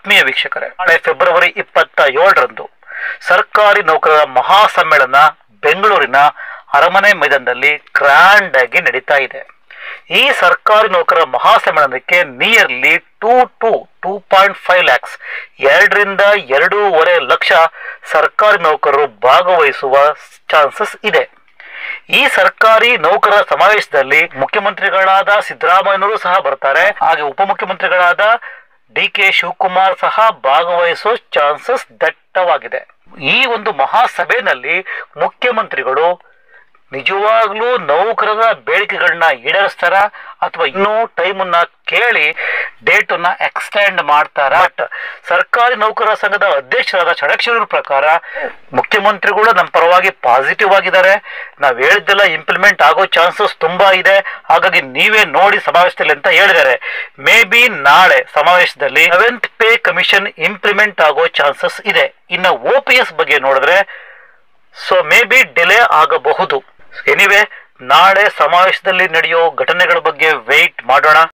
ಆತ್ಮೀಯ ವೀಕ್ಷಕರೇ, ನಾಳೆ ಫೆಬ್ರವರಿ 27ರಂದು ಸರ್ಕಾರಿ ನೌಕರರ ಮಹಾಸಮ್ಮೇಳನ ಬೆಂಗಳೂರಿನ ಅರಮನೆ ಮೈದಾನದಲ್ಲಿ ಗ್ರ್ಯಾಂಡ್ ಆಗಿ ನಡೀತಾ ಇದೆ. ಈ ಸರ್ಕಾರಿ ನೌಕರರ ಮಹಾಸಮ್ಮೇಳನಕ್ಕೆ ನಿಯರ್ಲಿ 2.5 lakhs 2.5 ಲಕ್ಷ ಸರ್ಕಾರಿ ನೌಕರರು ಭಾಗವಹಿಸುವ ಚಾನ್ಸಸ್ ಇದೆ. ಈ ಸರ್ಕಾರಿ ನೌಕರರ ಸಮಾವೇಶದಲ್ಲಿ ಮುಖ್ಯಮಂತ್ರಿಗಳಾದ ಸಿದ್ದರಾಮಯ್ಯನವರು ಸಹ ಬರ್ತಾರೆ, ಹಾಗೆ ಉಪಮುಖ್ಯಮಂತ್ರಿಗಳಾದ DK ಶಿವಕುಮಾರ್ ಸಹ ಭಾಗವಹಿಸುವ ಚಾನ್ಸಸ್ ದಟ್ಟವಾಗಿದೆ. ಈ ಒಂದು ಮಹಾಸಭೆಯಲ್ಲಿ ಮುಖ್ಯಮಂತ್ರಿಗಳು ನಿಜವಾಗ್ಲೂ ನೌಕರರ ಬೇಡಿಕೆಗಳನ್ನ ಈಡೇರಿಸ್ತಾರ ಅಥವಾ ಇನ್ನೂ ಟೈಮನ್ನ ಕೇಳಿ ಡೇಟ್ ಅನ್ನ ಎಕ್ಸ್ಟೆಂಡ್ ಮಾಡ್ತಾರ? ಬಟ್ ಸರ್ಕಾರಿ ನೌಕರರ ಸಂಘದ ಅಧ್ಯಕ್ಷರಾದ ಷಡಕ್ಷರರ ಪ್ರಕಾರ ಮುಖ್ಯಮಂತ್ರಿಗಳು ನಮ್ಮ ಪರವಾಗಿ ಪಾಸಿಟಿವ್ ಆಗಿದ್ದಾರೆ, ನಾವ್ ಹೇಳಿದ್ದೆಲ್ಲ ಇಂಪ್ಲಿಮೆಂಟ್ ಆಗೋ ಚಾನ್ಸಸ್ ತುಂಬಾ ಇದೆ, ಹಾಗಾಗಿ ನೀವೇ ನೋಡಿ ಸಮಾವೇಶದಲ್ಲಿ ಅಂತ ಹೇಳಿದ್ದಾರೆ. ಮೇ ಬಿ ನಾಳೆ ಸಮಾವೇಶದಲ್ಲಿ 7th ಪೇ ಕಮಿಷನ್ ಇಂಪ್ಲಿಮೆಂಟ್ ಆಗೋ ಚಾನ್ಸಸ್ ಇದೆ. ಇನ್ನು OPS ಬಗ್ಗೆ ನೋಡಿದ್ರೆ ಮೇ ಬಿ ಡಿಲೇ ಆಗಬಹುದು. ಎನಿವೆ, ನಾಳೆ ಸಮಾವೇಶದಲ್ಲಿ ನಡೆಯೋ ಘಟನೆಗಳ ಬಗ್ಗೆ ವೇಟ್ ಮಾಡೋಣ.